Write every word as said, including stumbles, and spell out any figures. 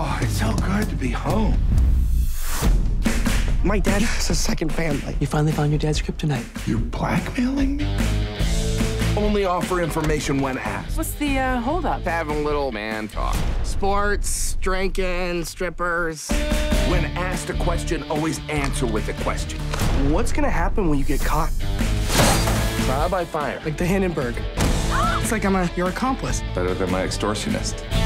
Oh, it's so good to be home. My dad has a second family. You finally found your dad's kryptonite. You're blackmailing me? Only offer information when asked. What's the uh, holdup? Having a little man talk. Sports, drinking, strippers. When asked a question, always answer with a question. What's gonna happen when you get caught? Trial by fire. Like the Hindenburg. It's like I'm a, your accomplice. Better than my extortionist.